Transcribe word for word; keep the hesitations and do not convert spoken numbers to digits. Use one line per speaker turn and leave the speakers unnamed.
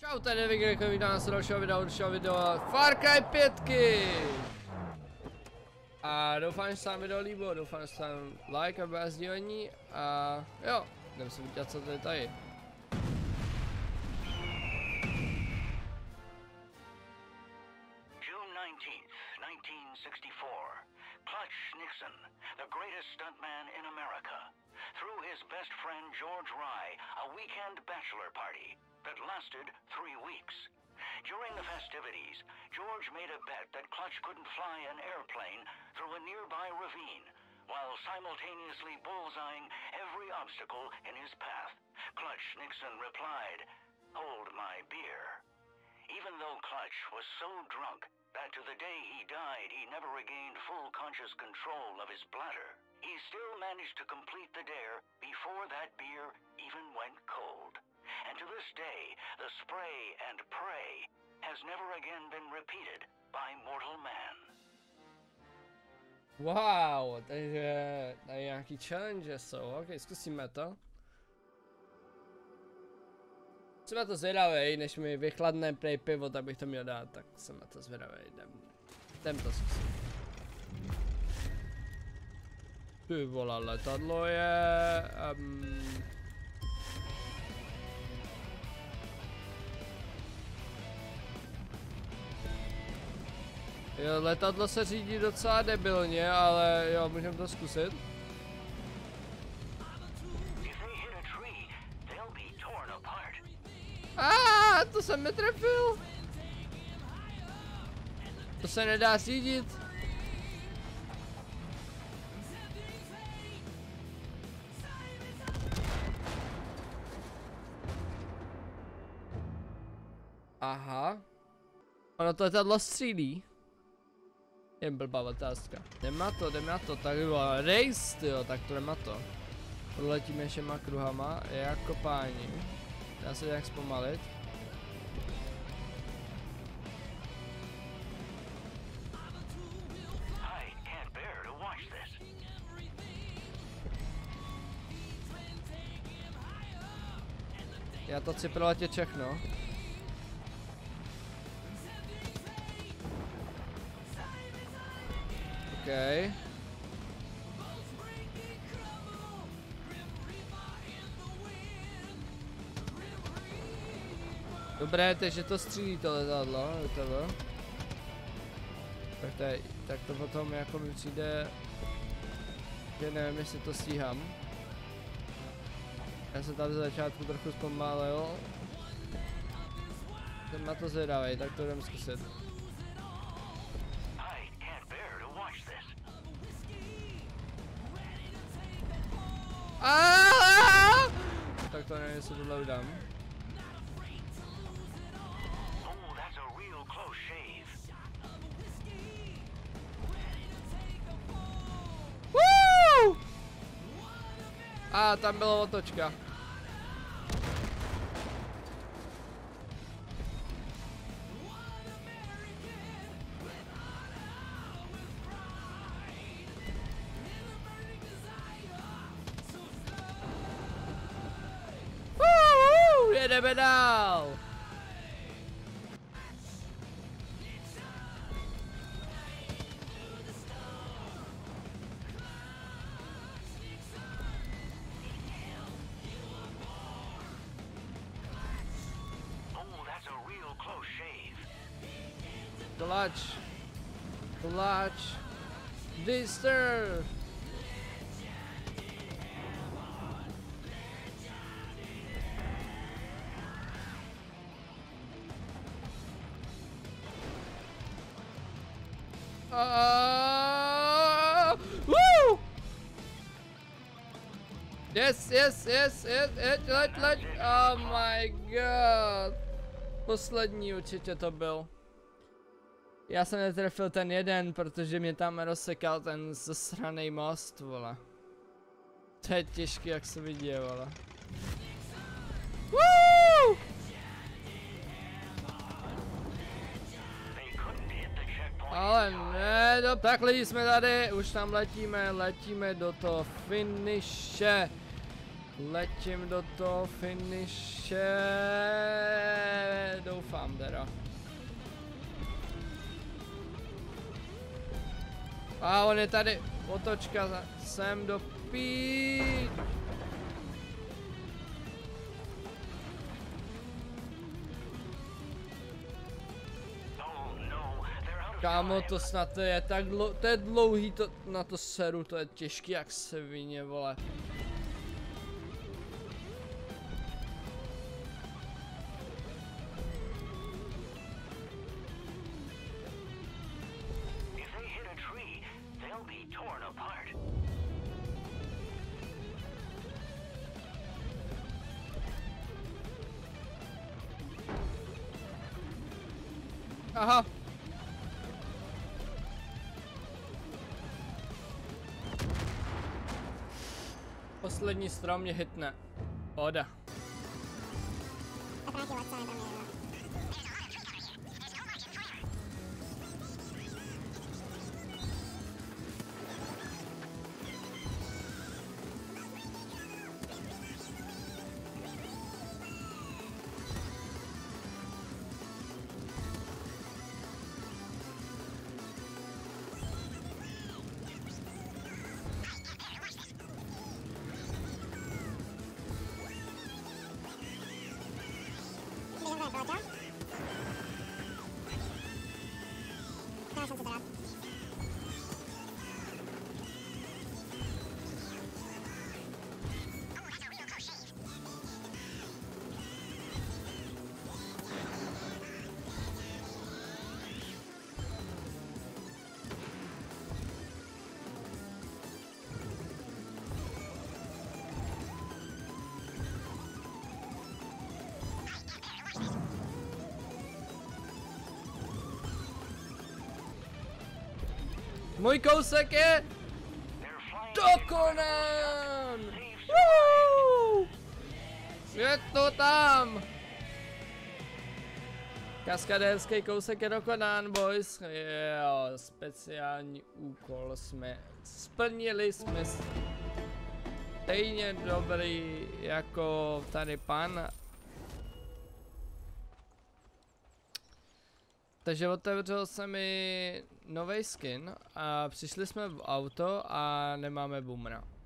Čau, tady je Vigrik, vítám nás do dalšího videa, dalšího videa Far Cry pět. A doufám, že se vám video líbilo, doufám, že se vám like a bez sdílení a jo, jdeme se vidět, co to je tady.
June nineteenth, nineteen sixty-four. Clutch Nixon, the greatest stuntman in America, threw his best friend George Rye a weekend bachelor party that lasted three weeks. During the festivities, George made a bet that Clutch couldn't fly an airplane through a nearby ravine, while simultaneously bullseyeing every obstacle in his path. Clutch Nixon replied, "Hold my beer." Even though Clutch was so drunk that to the day he died he never regained full conscious control of his bladder, he still managed to complete the dare before that beer even went cold. And to this day, the spray and pray has never again been repeated by mortal man.
Wow, takže tady nějaký challenge jsou, ok, zkusíme to. Jsem na to zvědavej, než mi vychladne prej pivo, tak bych to měl dát, tak jsem na to zvědavej, jdem, jdem to zkusit. Ty vole, letadlo je... Um... Jo, letadlo se řídí docela debilně, ale jo, můžeme to zkusit. Ah, to jsem netrefil. To se nedá řídit. Aha. Ono to letadlo střílí. Jen blbá otázka. Jdem na to, jdem na to, tak bylo race, tyjo, tak to jdem na to. Proletíme všema kruhama, jako páni. Dá se nějak zpomalit. Já to chci proletět všechno. Okay. Dobré, takže to střílí to letadlo, letadlo. Tak, tady, tak to potom jako mi přijde, že nevím, jestli to stíhám. Já jsem tady z začátku trochu zpomalil. Jsem na to zvědavej, tak to jdem zkusit. Aaaaaaah! Tak to nevím, jestli tohle udám. Woo! A tam byla otočka. Jedeme dál! Clutch! Clutch! Disturb! Uh, woo! Yes, yes, yes, yes, yes, let, let, oh my god. Poslední určitě to byl. Já jsem netrefil ten jeden, protože mě tam rozsekal ten zasranej most, vole. To je těžký, jak se vidí, vole. Woo! Ale ne, do, tak lidi jsme tady, už tam letíme, letíme do toho finiše. Letím do toho finiše. doufám teda. A on je tady, otočka sem do píč. Kámo, to snad to je tak dlouhý, to je dlouhý, to na to seru, to je těžký jak svině, vole. Aha. Poslední strom mě hitne. Pohoda. Můj kousek je dokonán! Woo! Je to tam! Kaskadérský kousek je dokonán, boys. Jo, speciální úkol jsme splnili, jsme stejně dobrý jako tady pan. Takže otevřel se mi nový skin a přišli jsme v auto a nemáme boomera.